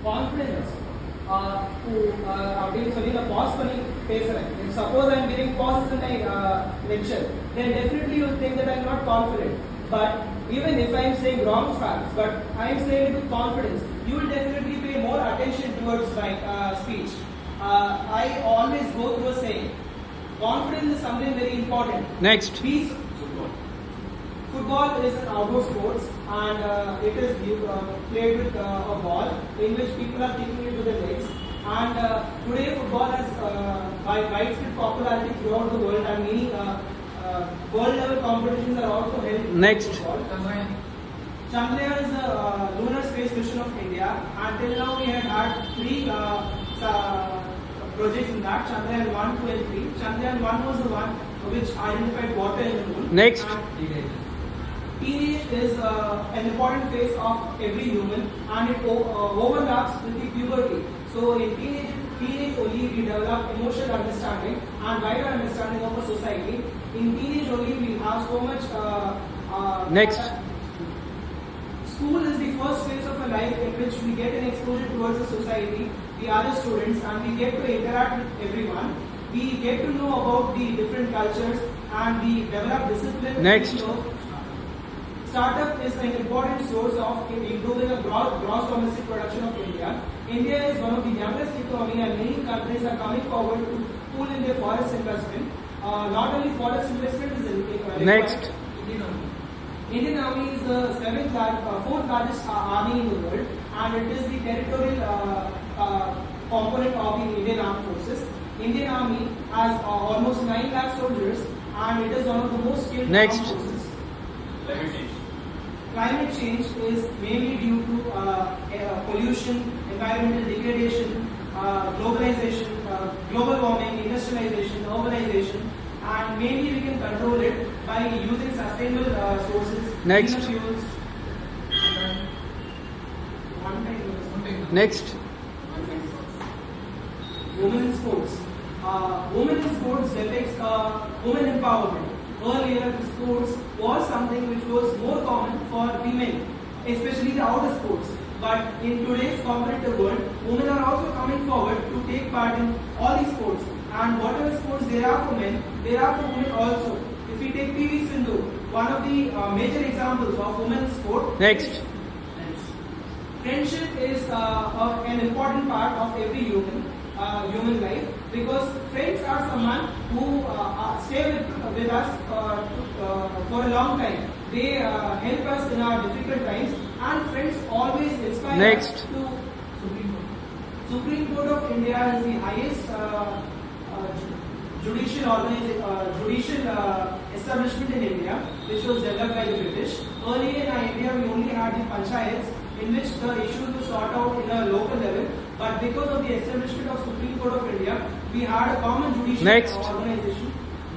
confidence அப்படின்னு சொல்லி நான் பாஸ் பண்ணி பேசுறேன். If suppose I am giving pauses in my lecture, then definitely you will think that I am not confident. But even if I am saying wrong facts, but I am saying it with confidence, you will definitely pay more attention towards my speech. I always go through a saying, confidence is something very important. Next. Peace. Football is an outdoor sport, and it is played with a ball in which people are kicking it with their legs. And today football has widespread popularity throughout the world, and many world level competitions are also held. Next. Chandrayaan is the lunar space mission of India. Until now we had 3 projects in that, Chandrayaan 1, 2 and 3. Chandrayaan 1 was the one which identified water in the moon. Next. Teenage is an important phase of every human, and it overlaps with the puberty. So in teenage only we develop emotional understanding and wider understanding of a society. In teenage only we have so much. Next. School is the first phase of a life in which we get an exposure towards the society, the other students, and we get to interact with everyone. We get to know about the different cultures, and we develop discipline. Next. Startup is an important source of improving the gross domestic production of India. India is one of the youngest economy, and many countries are coming forward to pool in their forest investment. Not only forest investment is Next. Indian Army is the 4th largest army in the world, and it is the territorial component of the Indian Armed Forces. Indian Army has almost 9 lakh soldiers, and it is one of the most skilled Next. armed forces. Climate change is mainly due to pollution, environmental degradation, globalization, global warming, industrialization, urbanization, and mainly we can control it by using sustainable sources, Next. cleaner fuels. Next. Women in sports. Women in sports depicts women empowerment. Earlier, sports was something which was more common for women, especially the outer sports. But in today's competitive world, women are also coming forward to take part in all these sports. And whatever sports there are for men, there are for women also. If we take PV Sindhu, one of the major examples of women's sport. Next. Friendship is an important part of every human life, because friends are someone who stay with us for a long time. They help us in our difficult times, and friends always inspire Next. us to Supreme Court of India is the highest judicial establishment in India, which was developed by the British. Earlier in India, we only had the panchayats, in which the issues were sorted out in a local level. But because of the establishment of Supreme Court of India, we had a common judicial Next. organization.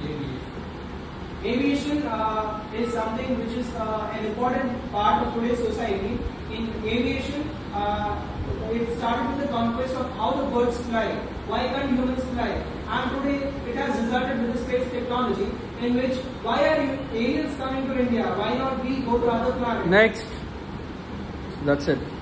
Aviation is something which is an important part of today's society. In aviation, it started with the conquest of how the birds fly. Why can't humans fly? And today it has resulted with the space technology, in which why are aliens coming to India? Why not we go to other planets? Next. That's it.